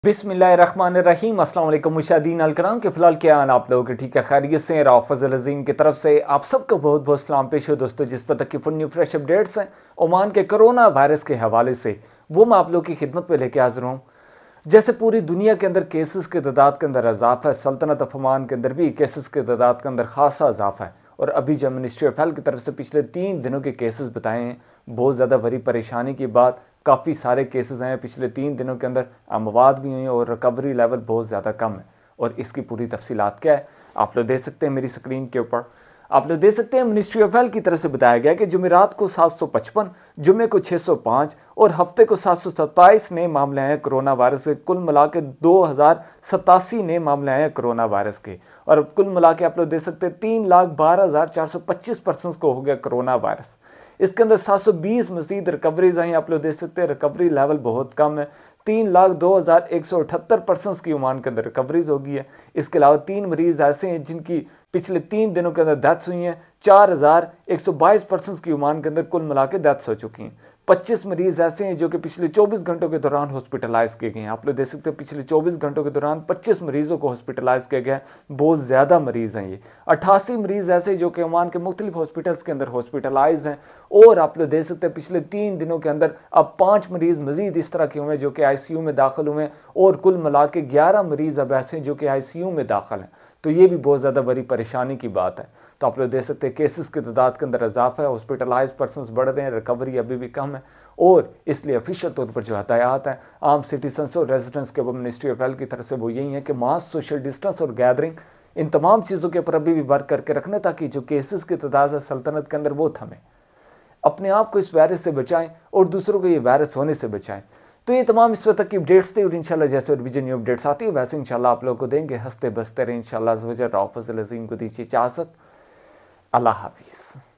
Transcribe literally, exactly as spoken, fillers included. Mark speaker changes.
Speaker 1: बिस्मिल्लाहिर्रहमानिर्रहीम। अस्सलाम वालेकुम मुशाहीदीन अलकराम के फिलहाल क्या हाल आप लोगों के ठीक है खैरियत से। फजल अजीम की तरफ से आप सबको बहुत बहुत सलाम पेश हो दोस्तों। जिस पर तक की फुल न्यू फ्रेश अपडेट्स हैं ओमान के कोरोना वायरस के हवाले से वो मैं आप लोगों की खिदमत पे लेके हाजिर हूँ। जैसे पूरी दुनिया के अंदर केसेस के तादाद के अंदर इजाफा है, सल्तनत ऑफ ओमान के अंदर भी केसेस के तादाद के अंदर खासा इजाफा है। और अभी जब मिनिस्ट्री ऑफ हेल्थ की तरफ से पिछले तीन दिनों के केसेस बताए हैं, बहुत ज़्यादा बड़ी परेशानी की बात, काफ़ी सारे केसेस हैं पिछले तीन दिनों के अंदर, अमवात भी हुई और रिकवरी लेवल बहुत ज़्यादा कम है। और इसकी पूरी तफसीलात क्या है आप लोग देख सकते हैं मेरी स्क्रीन के ऊपर। आप लोग देख सकते हैं मिनिस्ट्री ऑफ हेल्थ की तरफ से बताया गया कि जुमेरात को सात सौ पचपन, जुमे को छः सौ पाँच और हफ्ते को सात सौ सत्ताईस नए मामले हैं कोरोना वायरस के। कुल मिला के दो हज़ार सतासी नए मामले हैं कोरोना वायरस के। और कुल मिला के आप लोग देख सकते हैं तीन लाख बारह हज़ार चार सौ पच्चीस पर्सन को हो गया कोरोना वायरस। इसके अंदर सात सौ बीस मजीद रिकवरीज आई। आप लोग देख सकते हैं रिकवरी लेवल बहुत कम है। तीन लाख दो हज़ार एक सौ अठहत्तर पर्सन की ओमान के अंदर रिकवरीज होगी है। इसके अलावा तीन मरीज ऐसे हैं जिनकी पिछले तीन दिनों के अंदर डेथ्स हुई हैं। चार हज़ार एक सौ बाईस पर्सन की ओमान के अंदर कुल मिला के डेथ्स हो चुकी हैं। पच्चीस मरीज ऐसे हैं जो कि पिछले चौबीस घंटों के दौरान हॉस्पिटलाइज किए गए हैं। आप लोग देख सकते हैं पिछले चौबीस घंटों के दौरान पच्चीस मरीजों को हॉस्पिटलाइज किया गया है। बहुत ज़्यादा मरीज हैं ये। अट्ठासी मरीज ऐसे जो कि ओमान के मुख्तलिफ हॉस्पिटल्स के अंदर हॉस्पिटलाइज हैं। और आप लोग देख सकते हैं पिछले तीन दिनों के अंदर अब पाँच मरीज मजीद इस तरह के हुए जो कि आई सी यू में दाखिल हुए हैं। और कुल मिला के ग्यारह मरीज अब ऐसे हैं जो कि आई सी यू में दाखिल हैं। तो ये भी बहुत ज़्यादा बड़ी परेशानी की बात है। तो आप लोग देख सकते हैं केसेस की तादाद के अंदर इजाफा है, हॉस्पिटलाइज पर्सन बढ़ रहे हैं, रिकवरी अभी भी कम है। और इसलिए ऑफिशियल तौर पर जो हदायत है आम सिटीजन्स और रेजिडेंट्स के मिनिस्ट्री ऑफ हेल्थ की तरफ से वो यही है कि मास्क, सोशल डिस्टेंस और गैदरिंग, इन तमाम चीज़ों के ऊपर अभी भी वर्क करके रखने ताकि जो केसेस की तादाद है सल्तनत के अंदर वो थमे। अपने आप को इस वायरस से बचाएं और दूसरों को ये वायरस होने से बचाएं। तो ये तमाम इस वक्त तक की अपडेट्स थे और इंशाल्लाह जैसे और भी न्यू अपडेट्स आती है वैसे इंशाल्लाह आप लोगों को देंगे। हंसते बसते रहे इंशाल्लाह। फजल अजीम को दीजिए इजाज़त। अल्लाह हाफिज़।